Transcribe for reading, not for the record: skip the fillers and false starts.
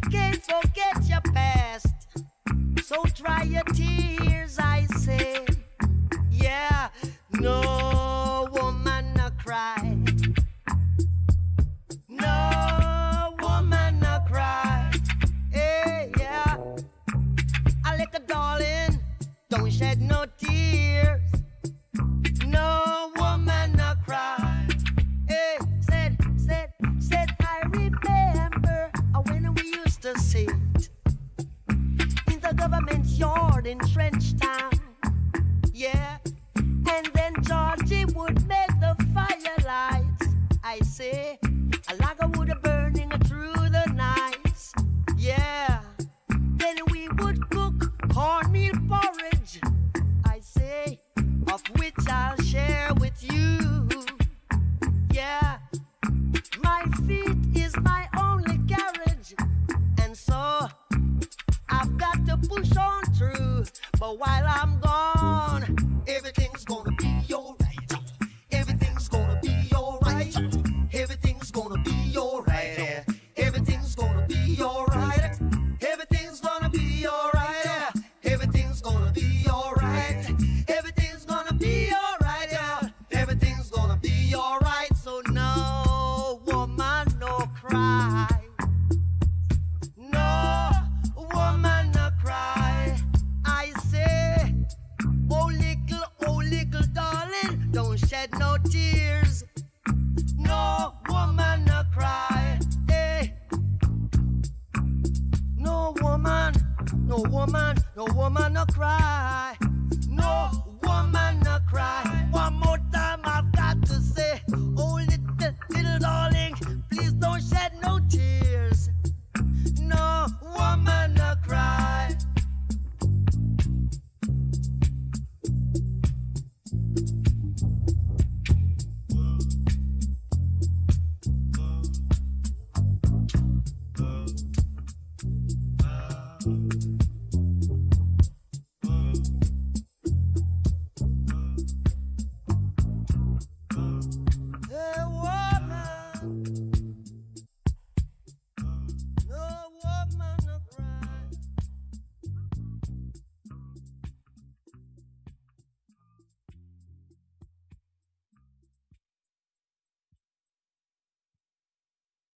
can't forget your past. So dry your tears, I say. Yeah, no woman no cry. No woman no cry. Hey, yeah. I like a darling, don't shed no tears. No woman no cry. Hey, said, I remember when we used to sit in the government yard in Trench Town. Yeah, and then Georgie would make the firelights. I say, a lager would be burning through the nights. Yeah, then we would cook cornmeal porridge. I say, of which I'll share with you. Yeah, my feet is my only carriage, and so I've got to push on through. But while I'm gone, everything's gonna be alright. Everything's gonna be alright. Everything's gonna be alright. Everything's gonna be alright. Everything's gonna be alright. Everything's gonna be alright. Everything's gonna be alright. Everything's gonna be alright. So no woman no cry. No woman no cry. I say, oh little darling, don't shed no tears. No woman no cry. Hey. No woman no cry. No woman no cry. One more time I've got to say, oh little darling, please don't shed no tears. No woman no cry.